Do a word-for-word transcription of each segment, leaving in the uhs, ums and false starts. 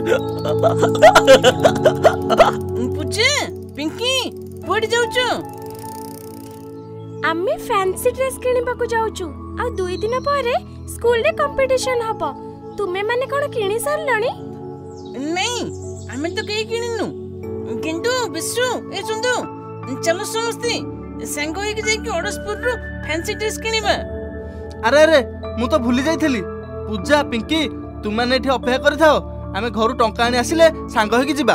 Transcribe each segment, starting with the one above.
पूजे पिंकी कोड जाउछु आम्ही fancy dress किनिबा को जाउछु आ दुई दिन परे स्कूल रे कंपटीशन हबो तुमे माने कोन किनि सरलणी नहीं हमें तो कहीं किनिनु किंतु विश्व ए सुंदो चलो समस्ते संग होई जाई ओडसपुर रो फैंसी ड्रेस किनिबा। अरे अरे मु तो भूली जाइथली पूजा पिंकी तुम माने एठी अपेक्षा करि थाओ आमे घरु टंका आनी आसिले सांग होई जिबा।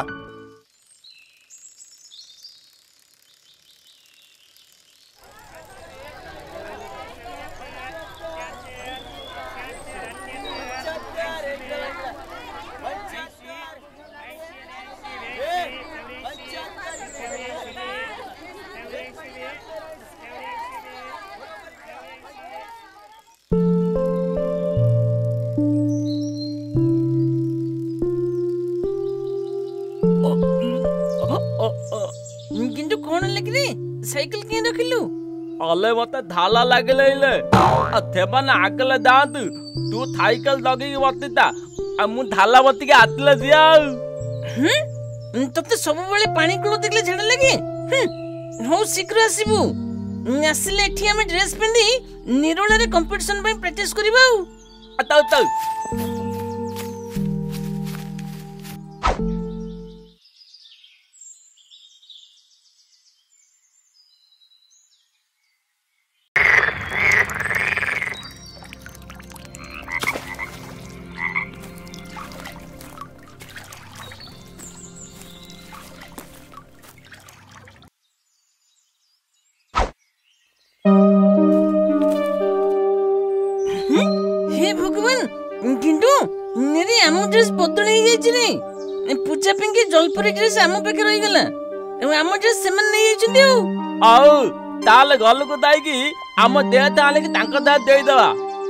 किंतु कोन लगरे साइकिल के रखलु अले मते धाला लागले इले अथेबा ना आकले दांत तू साइकिल दगी बतिता आ मु धाला बति के आतले जिया हम तते सब बेले पानी कुलो देखले झड़ लगे हो शीघ्र आसीबू आसिले एठी हम ड्रेस पिंदी निरोला रे कंपटीशन पे प्रैक्टिस करबा अताउ ताउ हे भगवान किंतु मेरी आम ड्रेस बदल ही जाई रे पूजा पिंकी जलपुरी ड्रेस आम पे रही गला आम ड्रेस सेमन नहीं जाइछन्ती आउ ताले गल को दाई की आम देह ताले की तांको दा देई दवा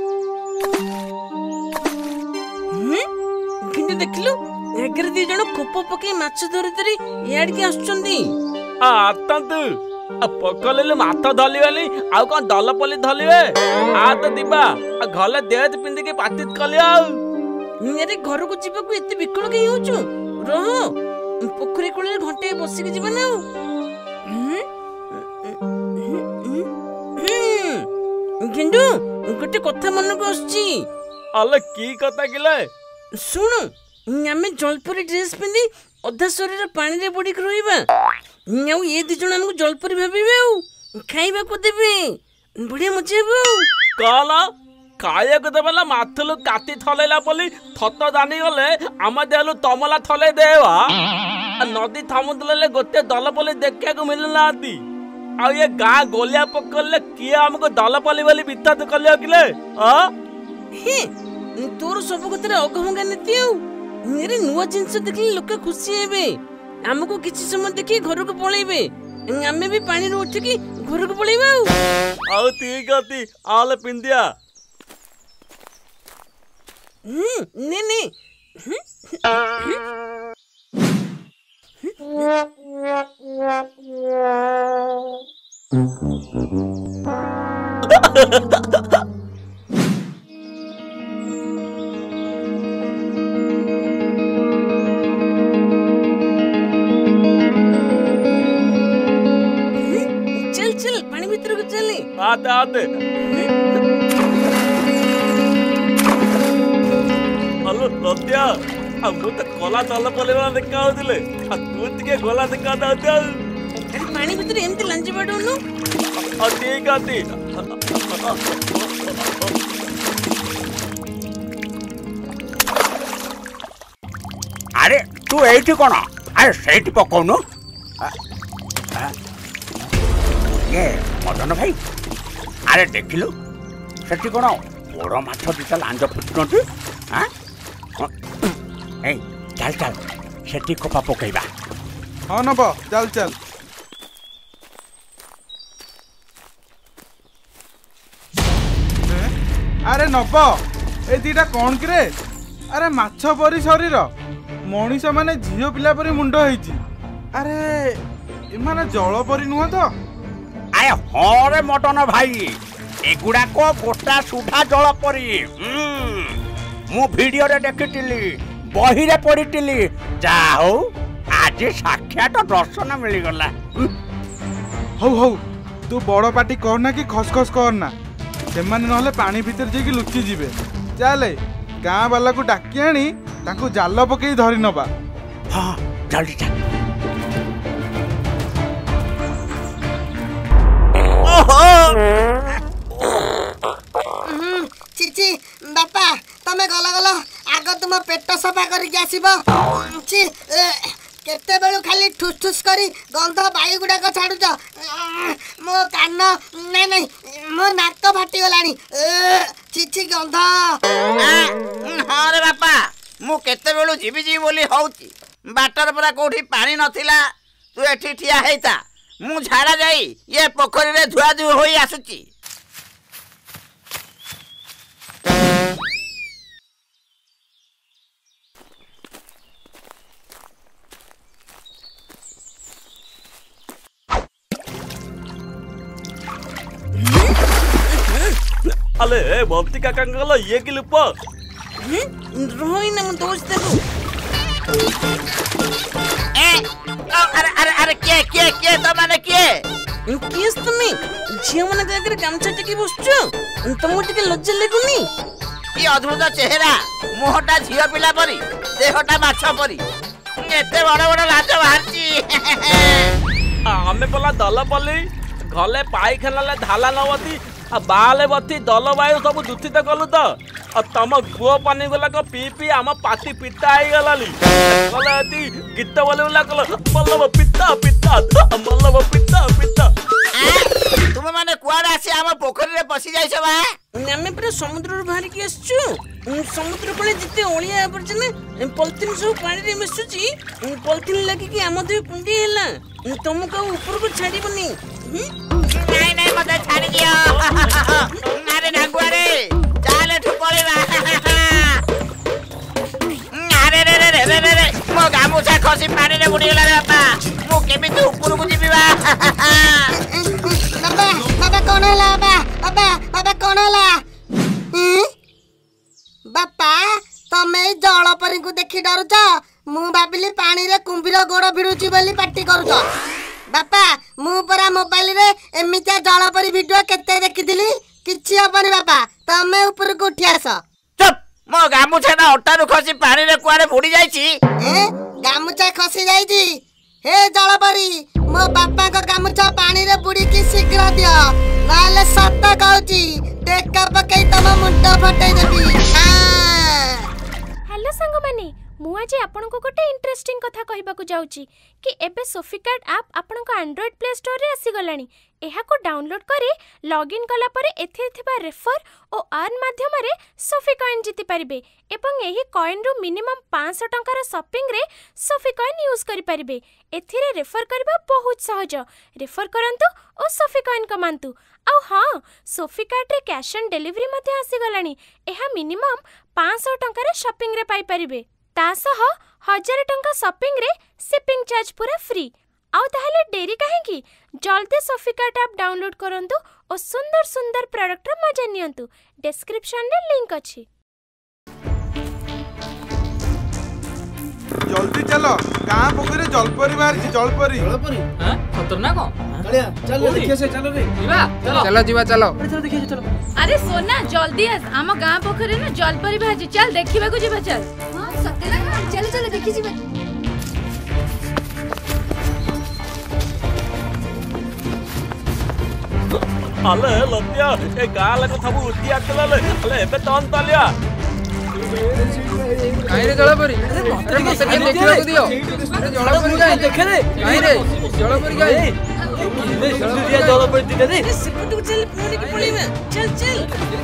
किंतु देखलु एगर दी जण खोप पके माछ धरि धरि याड के आछुचंती आ आतंतु आ पकलेले माथा धली वाली आ कोन दल पली धलिवे आ तो दिबा आ घले देह पिंदी के पातित कलिया मेरे घर को जीवा को एते बिकल के होचु रह पोखरी कोले घंटे बसी के जीवा ना किंतु गोटे कथा मन को आछी अले की कथा किले सुन आमे जलपुरी ड्रेस पिंदी अधा शरीर पानी रे बुड़ी रहिबा न्याउ ये दी जण हमको जलपुरी भाबिबे खाइबा को देबे बढ़िया मजेबो काला खाया को देबला माथलु काटी थलेला पली थत जानी गले आम देलु तमला थले देवा नदी समुद्रले गोटे दल पली देखा को मिलना आदि आ ये गा गोलिया पकड़ले किया हमको दल पली वाली बित्ता तो कलिया किले आ हे तोर सब कतरे अगमगा नीति मेरे नुआ जिंस देखले लोक खुशी हेबे हमको किछि समय देखि घर को पळेबे हमें भी पानी रो उठ की घर को पळेबा आउ ठीक आती आले पिंदिया हम्म ने ने आते आते हेलो लतिया आ मु त कोला दल पलेवा देखा होतिले आ तू तिके गोला देखा दाउते अरे पानी भीतर एमती लंच बाडोनु आ ठीक आती अरे तू एठी कोन अरे सेठी पकोनु ये मदन भाई अरे देखिलु सेठी कोन बड़ माछ दिता लांज फुटनटी हां ए चल चल सेठी कोपा पकईबा हां नब चल चल अरे नब ए दीटा कौन कि अरे माछ परी शरीर मनीष माने झील पिला परी मुंड होईची अरे एमाने जल परी नुह तो आए हाँ रे मटन भाई एगुड़ा को गोटा सुधा जल परी मु वीडियो रे देखितिली बहिरे पढ़ी जा हो आज साक्षात दर्शन मिलगला। हौ हौ तू बड़ पार्टी करना कि खसखस करना से ना पानी भीतर जाकि लुचि जीवे। चले गाँ वाला को डाकी आनी ताकू जाल पकई धरी नबा। हाँ जल्दी चल। चिची बापा तमे गला गला आग तुम पेट सफा करके आसीबो। ची केते बेलु खाली ठुस ठुस करी गंध बायु गुडाक छाडुछ। मो कान नहीं नहीं मो नाक फाटी गलानी। चिची गंध। हाँ रे बापा मु केते बेलु जीवी जीवी बोली होउची बाटर परा कोठी पानी नथिला तू एठी ठिया हेता मु झाड़ा जाई ये पोखरी रे धुआ धुआ होई आसुची। अले बंटी काका गला ये कि लुप रोई ना मन दोस्त देखो। ए अरे अरे अरे के के के तो माने के किस तुम्हें झियो मन जाकर गामछा टिकी बसছো तुमको टिके लज्जा लागुनी। ये अद्भुत चेहरा मुहटा झियो पिला परी देहटा माछ परी एते बड़ बड़ लाज बाहरची। आमे पला दल पली घले पाई खेलाले धाला नवती आ बाले बती दल बायु सब दूषित कलु तो आ तम गुओ पानी गुला को पी पी आम पाटी पिता आई गलाली गला अति गीत बोले बोला कल मल्लव पिता पिता मल्लव पिता पिता। तुम माने कुआड आसी आम पोखरी रे पसी जाइछ बा। आमे पूरा समुद्र बाहर की आसछु समुद्र कोले जिते ओलिया आबर्जन पॉलिथिन सब पानी रे मिसुची पॉलिथिन लागी कि आम दे कुंडी हैला तुमको ऊपर को छाड़ीबनी। नहीं नहीं मत छाड़ी दियो। अरे नागुआ रे चल एठु पळेबा। अरे रे रे रे रे रे मो गामुछा खसी पानी रे बुडी गेला रे बापा मो केमिति ऊपर को जीबी बा। बाबा बाबा कोन होला बाबा बाबा बाबा कोन होला। बापा तमे जल परी को देखि डरुछ मु भाबिली पानी रे कुंभीर गोड़ भिडुची बोली पार्टी करूछ। बापा मु परा मोबाइल रे एमितिया जल परी वीडियो केते देखिथिली किछि हबनी। बापा तमे ऊपर को उठी आस। चुप मो गामुछा ना ओटारु खसी पानी रे कुआरे बुडी जाईची। ए गामुछा खसी जाईची हे जल परी मो बापा को गामुछा पानी रे बुडी की शीघ्र दियो नाले सत्ता कहूची टेका पकई तम मुंड फटई देबी। हेलो संग माने मु आज आपन को गोटे इंटरेस्टिंग कथा कहबा को जाउची कि एबे सोफिकार्ड ऐप आपन को एंड्रॉइड प्ले स्टोर रे आसी गलानी। एहा को डाउनलोड करे लॉगिन कला परे एथे थिबा रेफर ओ अर्न माध्यम रे सोफी कॉइन जीति परिबे एवं एही कॉइन रो मिनिमम पाँच सौ टंका रो शॉपिंग रे सोफी कॉइन यूज करि परिबे। एथिरे रेफर करबा बहुत सहज। रेफर करंतु ओ सोफी कॉइन कमांतु। आउ हां सोफी कार्ड रे कैश ऑन डिलीवरी मध्ये आसी गलानी। एहा मिनिमम पाँच सौ टंका रे शॉपिंग रे पाई परिबे तासह हजार टंका शॉपिंग रे शिपिंग चार्ज पूरा फ्री। आउ ताहले डेरी काहे की जल्दी सोफी कार्ड ऐप डाउनलोड करंतु और सुंदर सुंदर प्रोडक्ट रो मजा नियंतु। डिस्क्रिप्शन रे लिंक अछि। जल्दी चलो गाँ पोखरी जलपरी बाहर जलपरी जलपरी हां खतरनाक चलिया चल देखिए से चलो रे जीवा चलो जीवा चलो चलो देखिए चलो। अरे सोना जल्दी आस आम गाँ पोखरी ना जलपरी बाजी चल देखिबा को जीवा चल। हां सत्य ना चल चल देखि जीवा। अले लतिया ए गाँ लग थबु उठी आतले अले एबे तन तलिया काई रे जलपरी अरे मते के देखिबा को दियो अरे जलपरी काई देखे रे काई रे जलपरी काई दिया जलपरी दिने रे सिपटू चल पूरी की पड़ी में चल चल।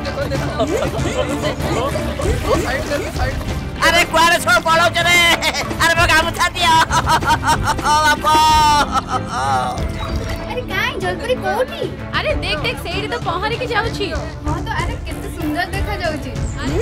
अरे कुआरे छो पळो चरे अरे मो गामुछा दियो बापा। अरे काई जलपरी कोठी अरे देख देख सेडी तो पहरी के जाउछी। हां तो अरे केते सुंदर देखा जाउची।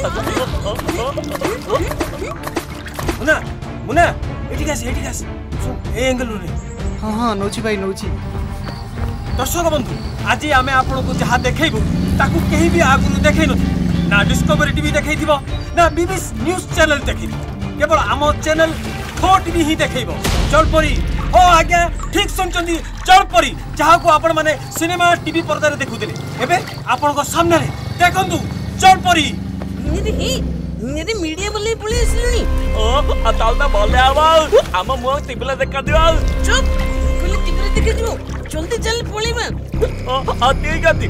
मुना मुना एठी गास एठी गास सो ए एंगल रे। हां हां नोची भाई नोची। दर्शक बंधु आज आमे आपन को जहा देखैबो ताकू केही भी आगु देखै न ना डिस्कवरी टीवी देखै दिबो ना बीबीसी न्यूज़ चैनल देखै केवल आम चैनल ठो टीवी ही देखैबो जलपरी। ओ आज्ञा ठीक सुनचंदी जलपरी जहा को आपण माने सिनेमा टीवी पर्दा रे देखुतिले एबे आपण को सामने रे देखंतु जलपरी। निरे ही निरे मीडिया बोले पुलिस आसलनी। ओ अताल ता बोले आवा हम मो टीवी देखा दियो। चुप बोले टीवी रे देखे जो जल्दी चल पळीबा। आ ठीक आती।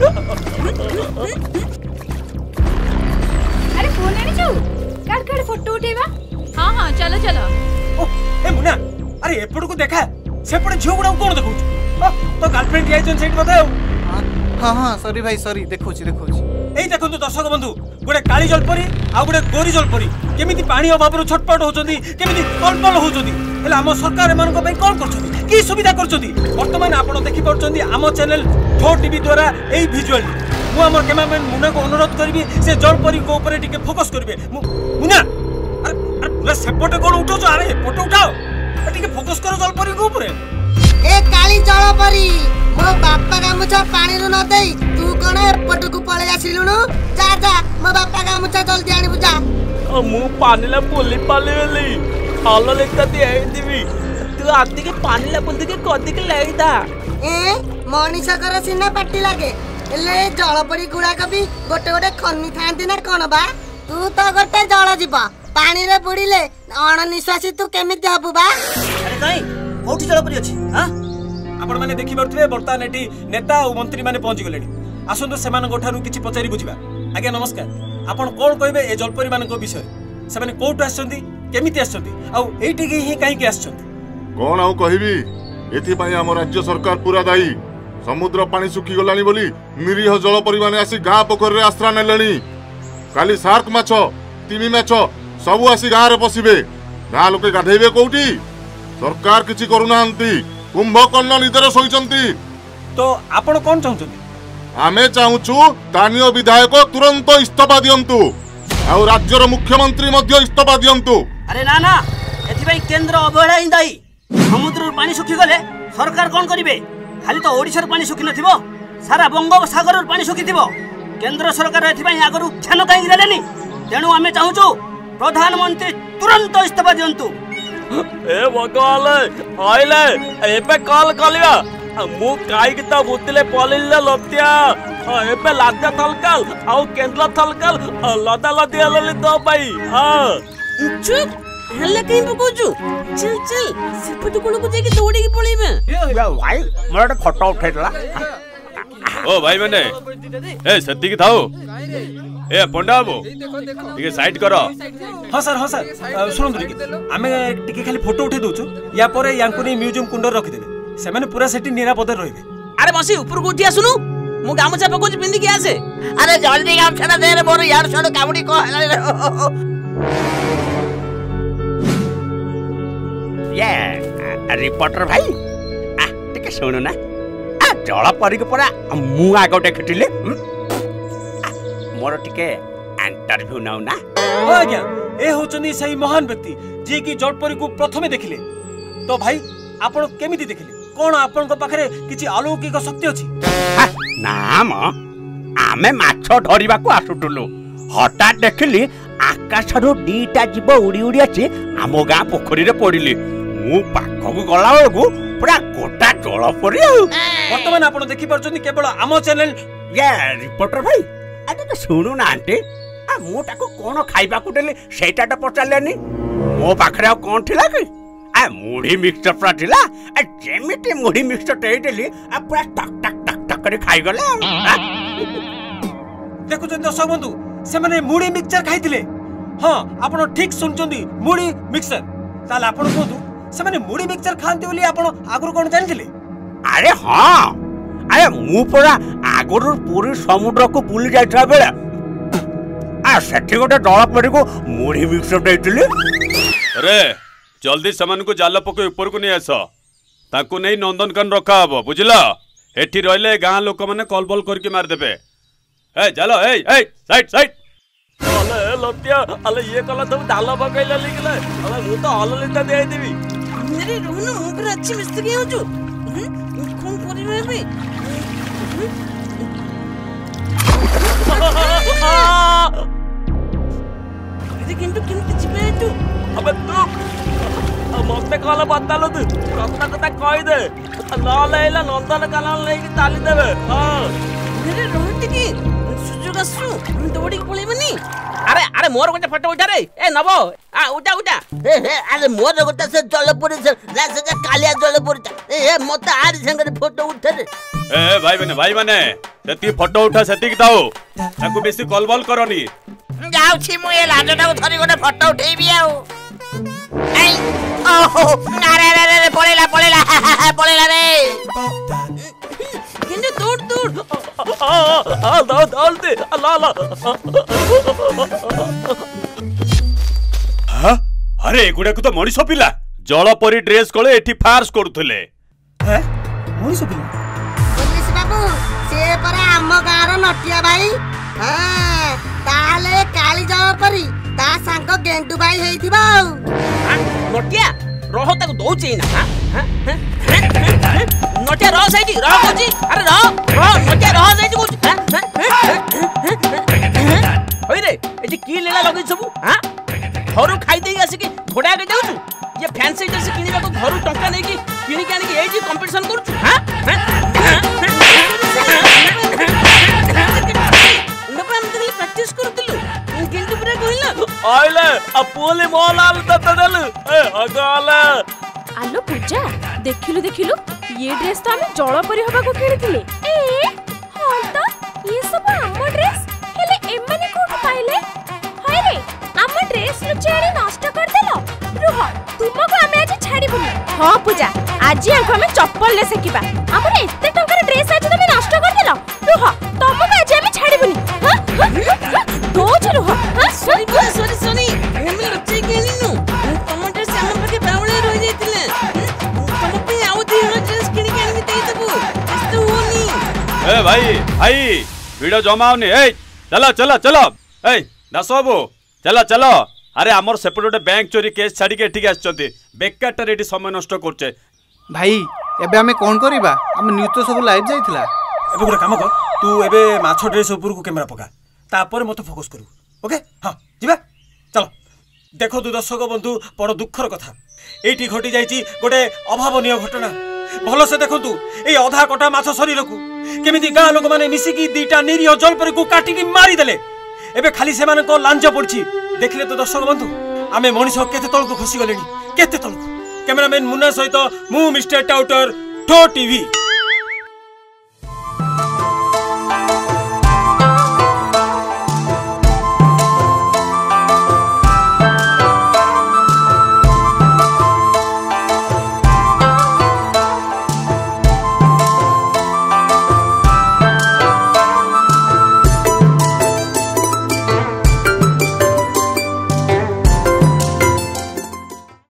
अरे फोन आनी जाऊ काड काड फोटो उठेबा। हां हां चलो चलो। ओ ए मुना अरे एपड़ को देखा सेपड़ झियो गुडा कोन देखौ तो गर्लफ्रेंड याइजन सेट बताओ। हां हां सॉरी भाई सॉरी देखौ छी देखौ छी। एई देखंतु दर्शक बंधु गोटे काली जलपरी आ गोटे गोरी जलपरी केमिति पानी अभाव रो छटपट होचंदी केमिति कल्पल होचंदी हेला हम सरकार एमान को पई कोन करछंदी की सुविधा करछंदी। वर्तमान आपण देखि परछंदी हम चैनल ठो टीवी द्वारा एई विजुअल मु हमर कैमरामैन मुना को अनुरोध करबी से जलपरी को ऊपर टिके फोकस करबे। मुना अरे अरे पूरा सेपटे कोन उठो छ अरे फोटो उठाओ टिके फोकस करो जलपरी को ऊपर। ए काली जलपरी मो बापा गामुछा पानी रो न देई तू कोन एपट को पळे आसिलुनु जा जा मो बापा गामुछा जल्दी आनी बुझा। मु पानी ला बोली पाले वेली हालो लेता दे दिबी तू आती के पानी ला बुंदी के कदी के लेइदा। ए मनीषा कर सिना पाटी लागे ले जलपरी गुडा कभी गोटे गोटे खन्नी थांती ना कोन बा तू तो गोटे जल जीवा पानी रे बुड़ीले अण निश्वासी तू केमिति हबु बा। अरे काई कोठी जलपरी अछि हां आपण माने देखि परथले वर्तमान एटी नेता और मंत्री माने पहुंची गलेनी आसंतो सेमान गोठारु किछि पचारि बुझिबा। आज्ञा नमस्कार आपण कोन कहबे ए जलपरी मान को विषय से माने कोठ आछंती केमिति आछंती आ एटी के ही काई के आछंती कोन आउ कहबी एथि पई हम राज्य सरकार पूरा दायी। समुद्र पानी सुखी गलानी बोली निरीह जलपरी माने आसी गां पोखर रे आश्रय नेलेनी। काली शार्क माछ तिमी माछ सब आसी गां रे पसिबे गां लोके गाधेबे कोठी सरकार किछि करूनांती कुंभकर्ण निदर सोइचंती। तो आपण कोन चाहउचंती आमे चाहूछु स्थानीय विधायक तुरंत इस्तीफा दियंतु और राज्यर मुख्यमंत्री मध्य इस्तीफा दियंतु। अरे ना ना एथि भाई केंद्र अवहेला ही दाई समुद्र पानी सुखी गले सरकार कोन करिवे खाली तो ओडिसा पानी सुखी नथिबो सारा बंगोपसागर पानी सुखी थिबो केंद्र सरकार एथि भाई आगरु ध्यान काई देलेनी तेनु आमे चाहूछु प्रधानमंत्री तुरंत इस्तीफा दियंतु। ए भगवान आइले एबे कॉल कलिया मु काई कि त बुतले पलिले लत्या एबे लात्या थलकल आउ केंद्र थलकल लदा लदिया लली तो भाई। हां चुप हल्ला कहीं पकोजु चल चल सेपट कोन को जाके दौड़ी के पळीबे। भाई मोर फोटो उठैला ओ भाई माने ए सत्ती की थाओ ए पंडा बाबू ठीक साइड करो। हां सर हां सर सुन दे आमे टिके खाली फोटो उठे दोछु या परे यांको नै म्यूजियम कुंडर रखि देबे से माने पूरा सेठी निरापद रहिबे। अरे बसी ऊपर को उठिया सुनु मु गामछा पकोज पिंदी के आसे। अरे जल्दी गामछा दे रे मोर यार छड़ कावडी को हला रे। ये रिपोर्टर भाई आ टिके सुनु ना आ जलपरी को परा मु आगो देखिथिले मोर टिके इंटरव्यू नाउ ना। ओ आज्ञा ए होचनी सही महान व्यक्ति जे की जलपरी को प्रथमे देखिले तो भाई आपण केमिति देखिले कोन आपण को पाखरे किछि अलौकिक शक्ति अछि। ना म आमे माछ धरिबा को आसुटुलु हठात देखिली आकाश रो डीटा जीव उड़ी उड़ी अछि आमो गा पोखरी रे पडिली मु पाखकु गला बेलकु पूरा गोटा जलपरी। वर्तमान आपण देखि परछनी केवल आमो चैनल ये रिपोर्टर भाई अरे तो सुनु ना आंटी आ मु ताको कोन खाइबा को देली सेटा त पचालेनी मो पाखरे आ कोन थिला कि आ मुढी मिक्सचर प्रा थिला आ जेमिति मुढी मिक्सचर टे देली आ पूरा टक टक टक टक करे खाइ गले। देखु जन दर्शक बंधु से माने मुढी मिक्सचर खाइथिले। हां आपण ठीक सुनचंदी मुढी मिक्सचर ताल आपण कोदु से माने मुढी मिक्सचर खांते बोली आपण आगुर कोन जानथिले। अरे हां अरे मु पूरा आगुर पूरी समुद्र को बुली जाइथा बेला आ सेठी गोटे जलपरी को मुढी मिक्सचर देइथिले। अरे जल्दी सामान को जाल पके ऊपर को नहीं आस ताकू नहीं नंदनकानन रखा हबो बुझला एठी रहले गां लोक माने कॉल बॉल करके मार देबे। ए चलो ए ए साइड साइड अले लत्या अले ये कला तुम डाला पकैला लिखले अले मु तो हल लेता दे देबी। मेरे रोहन मु पर अच्छी मिस्त्री हो जो कोन परिवे बे ଯେ କିନ୍ତୁ କେମିତି ଯିବେ ଏଠୁ? अबे तू मते कहले बतालो तू कथा कथा कहि दे नहले एला नंदन कानन लेके ताली देबे। हां अरे रोहन टिकी सुजुग आसु हम दौड़ी के पळेबनी। अरे अरे मोर गोटे फोटो उठा रे ए नबो आ उठा उठा ए हे अरे मोर गोटे से जलपुरी से ना से कालिया जलपुरी ए हे मते आरी संगे फोटो उठा रे। ए भाई बने भाई बने सेती फोटो उठा सेती ताऊ ताकू बेसी कॉल करनी। जाऊ छी मु ए लाजटा धरी गोटे फोटो उठेबी आउ ए ओहो अरे अरे अरे पळेला पळेला पळेला रे किंतु दूर दूर आ आ दो दौलते अल्लाह अल्लाह। हां अरे एगुडा को तो मणिष पिला जलपरी ड्रेस कोले एठी फार्स करूथले। हैं मणिष पिला पुलिस बाबू से परा हम गार नटिया भाई। हां ताले काली जलपरी ता संग गेंडू भाई हेइथिबा। नटिया रह ताको दौची ना। हां नटिया रह साइडी रह कोची अरे रह रह नटिया रह साइडी कोची। होई रे एटी की लेला लगै सब। हां घरु खाइ देई आसी कि घोडा के जाउछु ये फैंसी ड्रेस किनिबा को घरु टंका नै कि किनि के आनी कि एजी कंपटीशन करछु। हां नपा हम तली प्रैक्टिस करतिलु किंतु पूरा कहिला आइले आ पोले मोलाल ततदल ए अगाला। आलो पूजा देखिलु देखिलु ये ड्रेस तो हमें जलपरी हबा को किनिथिले। ए हां तो ये सब हम ड्रेस हेले एमने कोठ पाइले। हाय रे हम ड्रेस लुचेड़ी नष्ट कर देलो। रुह तुमको हमें आज छाड़ीबुनी। हां पूजा आज हमको हमें चप्पल ले सकीबा हमरे एते टंकर ड्रेस आज तुम नष्ट कर देलो। रुह तुमको आज हमें छाड़ीबुनी। हां दो चलो। हां सॉरी सॉरी सॉरी हम लुचे के नीनु तुम ड्रेस हम पके बावळे रह जाइतिले तुम पे आउ दी ड्रेस किनि के आनी देई देबो तो होनी। ए भाई भाई वीडियो जमाओनी ए चलो चलो चलो ए दास बाबू चलो चलो। अरे आमर सेपटे गोटे बैंक चोरी केस छाड़ी के एठिक आछचंती बेकारटार एठी समय नष्ट करछे। भाई एबे हमें कोन करिबा हम न्यूज तो सब लाइव जाइथिला। एबे गोटे काम कर तू एबे माछ ड्रेस ऊपर को कैमरा पका तापर मते फोकस करू ओके। हां जिबा चलो। देखो तू दर्शक बंधु बड़ दुखर कथा एठी घटी जाइची गोटे अभावनीय घटना। भलो से देखंतु ए अधा कटा माछ शरीर को केमिति गां लोक माने मिसिकी दीटा निरीह जलपरी को काटी की मारी देले। एबे खाली से माने को लांज पड़ची देखले तो दर्शक बंधु आमे मनीष केते तळ को खसी गलेनी केते तळ को। कैमरामैन मुन्ना सहित मु मिस्टर टाउटर ठो टीवी।